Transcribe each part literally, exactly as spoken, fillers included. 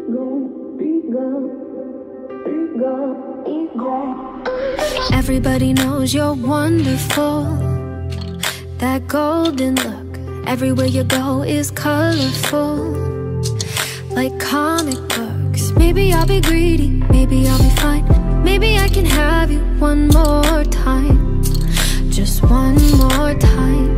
Everybody knows you're wonderful. That golden look, everywhere you go is colorful, like comic books. Maybe I'll be greedy, maybe I'll be fine. Maybe I can have you one more time, just one more time.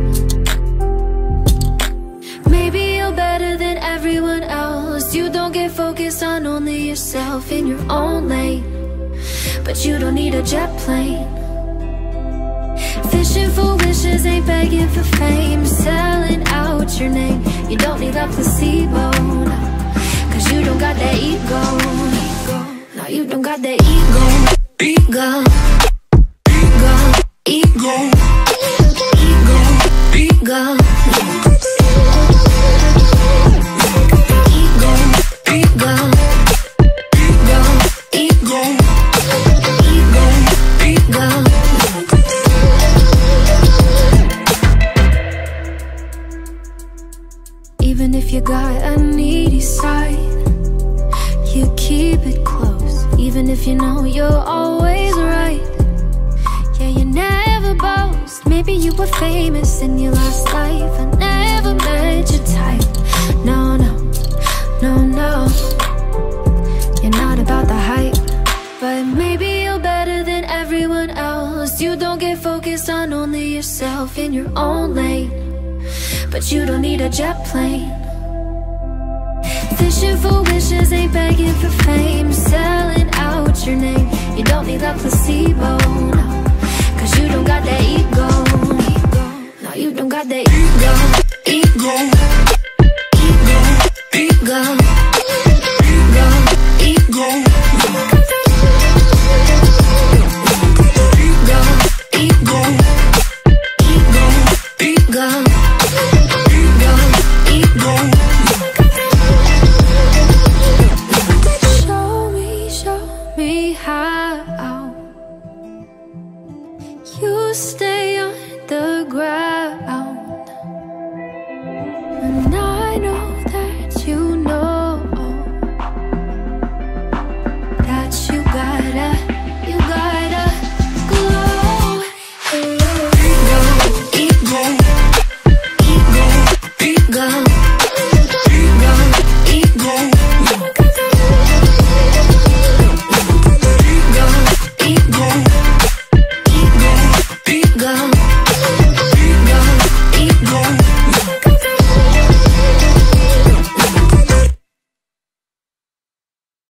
Maybe you're better than everyone else. You don't get focused on only yourself in your own lane, but you don't need a jet plane. Fishing for wishes, ain't begging for fame, selling out your name. You don't need a placebo, no, cause you don't got that ego. No, you don't got that ego. Ego, ego, ego, ego, ego. Even if you got a needy side, you keep it close. Even if you know you're always right, yeah, you never boast. Maybe you were famous in your last life, I never met your type. No, no, no, no, you're not about the hype. But maybe you're better than everyone else. You don't get focused on only yourself in your own lane, but you don't need a jet plane. Fishing for wishes, ain't begging for fame, selling out your name. You don't need that placebo, no, cause you don't got that ego. No, you don't got that ego, ego.